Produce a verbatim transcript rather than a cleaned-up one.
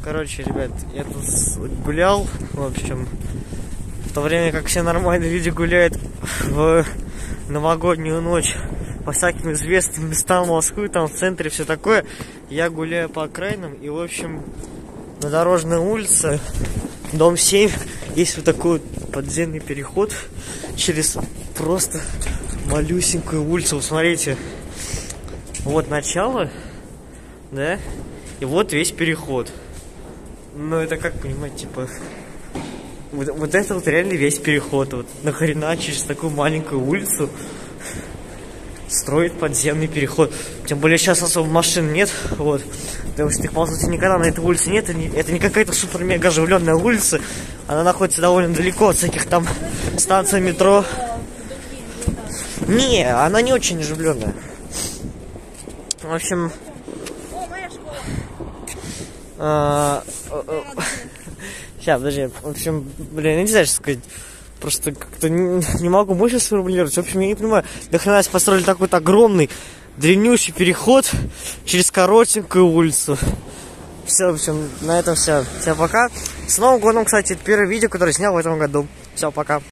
Короче, ребят, я тут гулял, в общем, в то время как все нормальные люди гуляют в новогоднюю ночь по всяким известным местам Москвы, там в центре все такое, я гуляю по окраинам, и, в общем, на Дорожной улице, дом семь, есть вот такой вот подземный переход через просто малюсенькую улицу. Вот смотрите, вот начало, да, и вот весь переход. Ну, это как понимать, типа, вот, вот это вот реально весь переход. Вот нахрена через такую маленькую улицу строить подземный переход. Тем более сейчас особо машин нет, вот. Потому что их, по сути, никогда на этой улице нет. Это не, это не какая-то супер-мега оживленная улица. Она находится довольно далеко от всяких там станций метро. Не, она не очень оживленная. В общем... А, сейчас, подожди. В общем, блин, я не знаю, что сказать. Просто как-то не, не могу больше сформулировать. В общем, я не понимаю, нахрена построили такой вот огромный, длиннющий переход через коротенькую улицу. Все, в общем, на этом все. Всем пока. С Новым годом, кстати, это первое видео, которое снял в этом году. Все, пока.